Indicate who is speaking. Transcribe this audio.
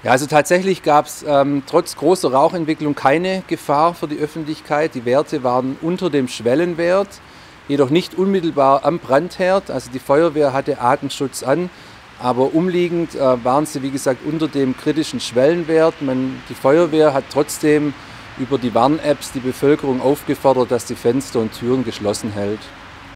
Speaker 1: Ja, also tatsächlich gab es trotz großer Rauchentwicklung keine Gefahr für die Öffentlichkeit. Die Werte waren unter dem Schwellenwert, jedoch nicht unmittelbar am Brandherd. Also die Feuerwehr hatte Atemschutz an, aber umliegend waren sie, wie gesagt, unter dem kritischen Schwellenwert. Die Feuerwehr hat trotzdem über die Warn-Apps die Bevölkerung aufgefordert, dass die Fenster und Türen geschlossen hält.